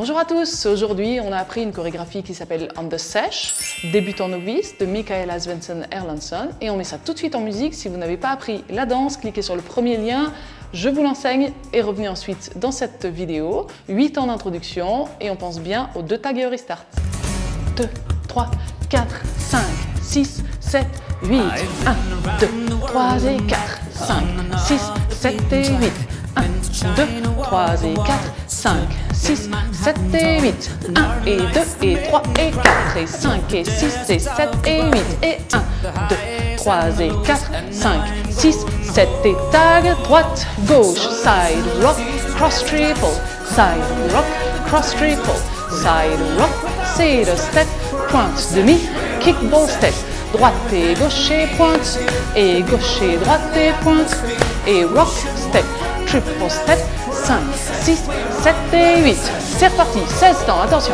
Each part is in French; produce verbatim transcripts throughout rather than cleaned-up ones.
Bonjour à tous, aujourd'hui on a appris une chorégraphie qui s'appelle On the Sesh, débutant novice de Michaela Svensson Erlandsson et on met ça tout de suite en musique. Si vous n'avez pas appris la danse, cliquez sur le premier lien, je vous l'enseigne et revenez ensuite dans cette vidéo. huit ans d'introduction et on pense bien aux deux tags et au restart. deux, trois, quatre, cinq, six, sept, huit, un, deux, trois et quatre, cinq, six, sept et huit, un, deux, trois et quatre, cinq, six, sept et huit, un et deux et trois et quatre et cinq et six et sept et huit et un, deux, trois et quatre, cinq, six, sept et tag, droite, gauche, side, rock, cross triple, side, rock, cross triple, side, rock, c'est le step, pointe, demi, kickball step, droite et gauche et pointe, et gauche et droite et pointe, et rock step, triple step, cinq, six, sept et huit. C'est reparti, seize temps, attention.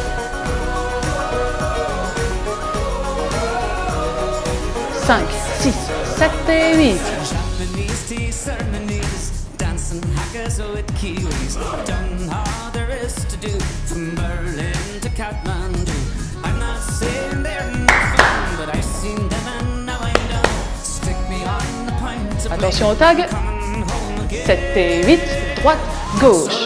cinq, six, sept et huit. Attention au tag. sept et huit, droite, gauche.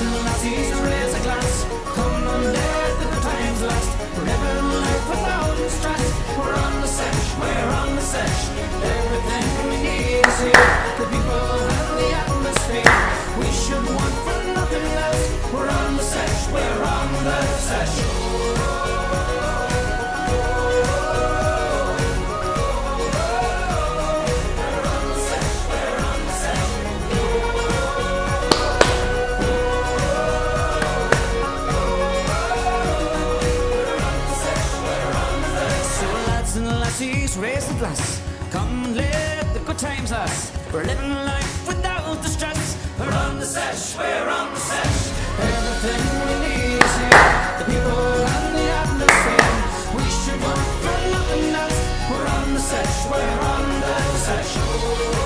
Raise the glass, come and let the good times last. We're living life without the stress. We're on the sesh, we're on the sesh. Everything we need is here. The people and the atmosphere. We should want for nothing else. We're on the sesh, we're on the sesh.